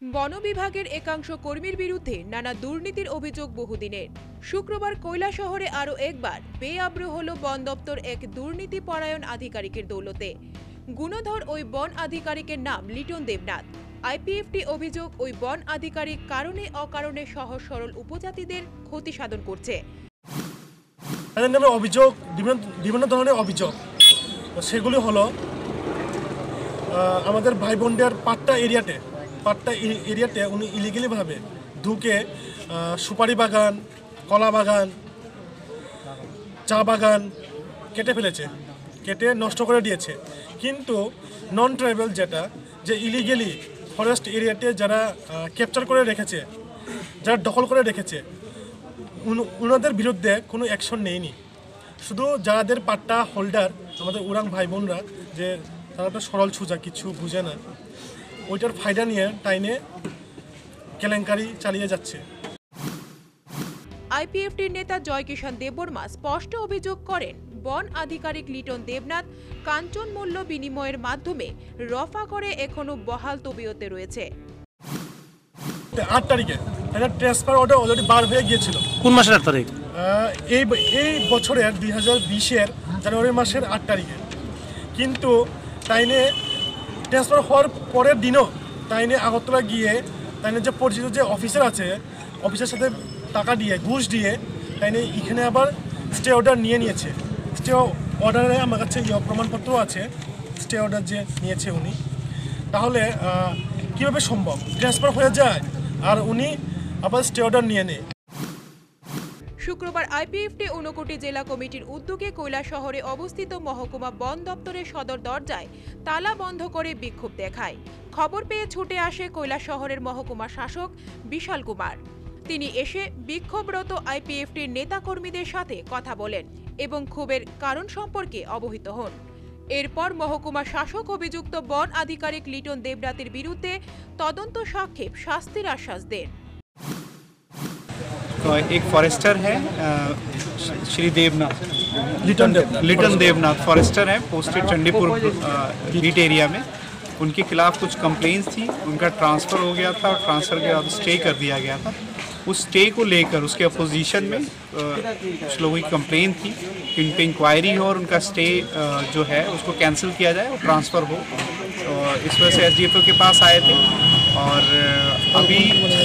বন বিভাগের একাংশ কর্মীর বিরুদ্ধে নানা দুর্নীতির অভিযোগ বহুদিনের। শুক্রবার কৈলাসহরে আরও একবার বেআব্রু হল বন দপ্তর এক দুর্নীতি পরায়ণ আধিকারিকের দৌলতে। গুণধর ওই বন আধিকারিকের নাম লিটন দেবনাথ। আইপিএফটি অভিযোগ, ওই বন আধিকারিক কারণে অকারণে সহজ সরল উপজাতিদের ক্ষতি সাধন করছে। অভিযোগ বিভিন্ন ধরনের অভিযোগ, সেগুলি হলো আমাদের ভাই বোনদের পাট্টা এরিয়াতে উনি ইলিগালিভাবে ঢুকে সুপারি বাগান, কলা বাগান, চা বাগান কেটে নষ্ট করে দিয়েছে। কিন্তু নন ট্রাইবাল যে ইলিগালি ফরেস্ট এরিয়াতে যারা ক্যাপচার করে রেখেছে, যারা দখল করে রেখেছে, ওনাদের বিরুদ্ধে কোনো অ্যাকশন নেয়নি। শুধু যাদের পাট্টা হোল্ডার, আমাদের উরাং ভাই বোনরা, যে তারা তো সরল সোজা কিছু বুঝে না, ওইটার ফায়দা নিয়ে টাইনে কেলেঙ্কারি চালিয়ে যাচ্ছে। আইপিএফটির নেতা জয়কিষাণ দেববর্মা স্পষ্ট অভিযোগ করেন, বন আধিকারিক লিটন দেবনাথ কাঞ্চন মূল্য বিনিময়ের মাধ্যমে রফা করে এখনো বহাল তবিয়তে রয়েছে। 8 তারিখে ট্রান্সফার অর্ডার অলরেডি বার হয়ে গিয়েছিল। কোন মাসের 8 তারিখ? এই বছরের 2020-এর জানুয়ারি মাসের 8 তারিখে। কিন্তু তাইনে ট্রান্সফার হওয়ার পরের দিনও তাইনে আগরতলা গিয়ে তাইনে যে পরিচিত যে অফিসার আছে, অফিসের সাথে টাকা দিয়ে, ঘুষ দিয়ে তাইনে এখানে আবার স্টে অর্ডার নিয়েছে। স্টে অর্ডারে আমার কাছে প্রমাণপত্র আছে, স্টে অর্ডার যে নিয়েছে উনি। তাহলে কীভাবে সম্ভব ট্রান্সফার হয়ে যায় আর উনি আবার স্টে অর্ডার নিয়ে নেয়? শুক্রবার আইপিএফটি ঊনকোটি জেলা কমিটির উদ্যোগে কৈলাসহরে অবস্থিত মহকুমা বন দপ্তরের সদর দরজায় তালা বন্ধ করে বিক্ষোভ দেখায়। খবর পেয়ে ছুটে আসে কৈলাসহরের মহকুমা শাসক বিশাল কুমার। তিনি এসে বিক্ষোভরত আইপিএফটির নেতাকর্মীদের সাথে কথা বলেন এবং ক্ষোভের কারণ সম্পর্কে অবহিত হন। এরপর মহকুমা শাসক অভিযুক্ত বন আধিকারিক লিটন দেবনাথের বিরুদ্ধে তদন্ত সাক্ষেপ শাস্তির আশ্বাস দেন। एक फॉरेस्टर है श्री देवनाथ, लिटन देवनाथ फॉरेस्टर है, पोस्टेड चंडीपुर बीट एरिया में। उनके खिलाफ कुछ कंप्लेंट्स थी, उनका ट्रांसफ़र हो गया था और ट्रांसफ़र के बाद स्टे कर दिया गया था। उस स्टे को लेकर उसके अपोजिशन में कुछ लोगों की कंप्लेंट थी कि उन पर इंक्वायरी हो और उनका स्टे जो है उसको कैंसिल किया जाए और ट्रांसफ़र हो। तो इस वजह से एसडीएफओ के पास आए थे और अभी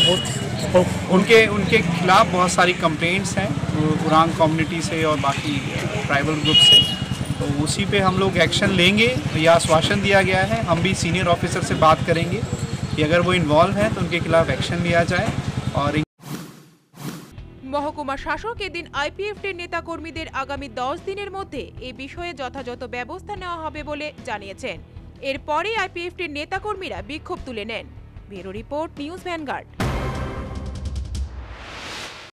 उनके खिलाफ बहुत सारी कंप्लेंट्स हैं उरांग कम्युनिटी से और बाकी ट्राइबल ग्रुप से। तो उसी पे हम लोग एक्शन लेंगे। यह आश्वासन दिया गया है। हम भी सीनियर ऑफिसर से बात करेंगे कि अगर वो इन्वॉल्व हैं तो उनके खिलाफ एक्शन लिया जाए। और মহকুমা শাসক এদিন আইপিএফটির নেতাকর্মীদের আগামী 10 দিনের মধ্যে এই বিষয়ে যথাযথ ব্যবস্থা নেওয়া হবে বলে জানিয়েছেন। এরপরেই আইপিএফটির নেতাকর্মীরা বিক্ষোভ তুলে নেন। Bureau report, news vanguard.